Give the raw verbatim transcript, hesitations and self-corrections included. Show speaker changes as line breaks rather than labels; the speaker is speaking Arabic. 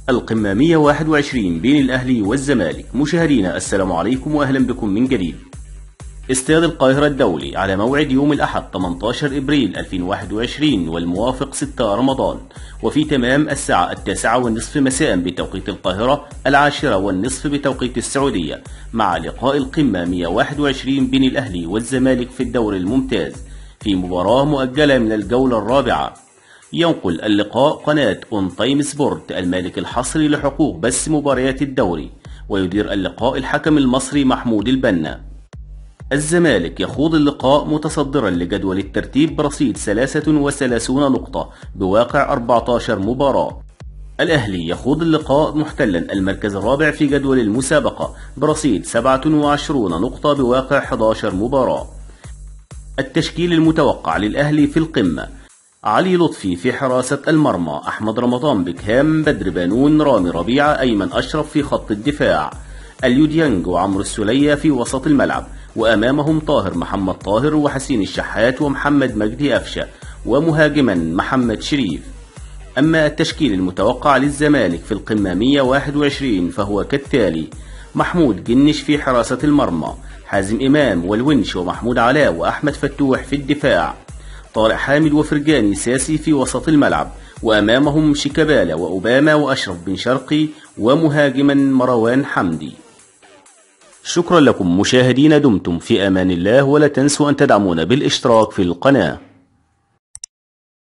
القمة مئة وواحد وعشرين بين الأهلي والزمالك. مشاهدينا السلام عليكم وأهلا بكم من جديد. استاد القاهرة الدولي على موعد يوم الأحد ثمانية عشر إبريل ألفين وواحد وعشرين والموافق ستة رمضان، وفي تمام الساعة التاسعة والنصف مساء بتوقيت القاهرة، العاشرة والنصف بتوقيت السعودية، مع لقاء القمة مئة وواحد وعشرين بين الأهلي والزمالك في الدوري الممتاز في مباراة مؤجلة من الجولة الرابعة. ينقل اللقاء قناة اون تايم سبورت المالك الحصري لحقوق بث مباريات الدوري، ويدير اللقاء الحكم المصري محمود البنا. الزمالك يخوض اللقاء متصدرا لجدول الترتيب برصيد ثلاثة وثلاثين نقطة بواقع أربعة عشر مباراة. الأهلي يخوض اللقاء محتلا المركز الرابع في جدول المسابقة برصيد سبعة وعشرين نقطة بواقع أحد عشر مباراة. التشكيل المتوقع للأهلي في القمة: علي لطفي في حراسة المرمى، أحمد رمضان، بكهام، بدر بانون، رامي ربيعة، أيمن أشرف في خط الدفاع، اليو ديانج وعمرو السولية في وسط الملعب، وأمامهم طاهر محمد طاهر وحسين الشحات ومحمد مجدي أفشة، ومهاجما محمد شريف. أما التشكيل المتوقع للزمالك في القمة مئة وواحد وعشرين فهو كالتالي: محمود جنش في حراسة المرمى، حازم إمام والونش ومحمود علاء وأحمد فتوح في الدفاع، طارق حامد وفرجاني ساسي في وسط الملعب، وأمامهم شيكابالا وأوباما وأشرف بن شرقي، ومهاجما مروان حمدي. شكرا لكم مشاهدين، دمتم في أمان الله، ولا تنسوا أن تدعمونا بالاشتراك في القناة.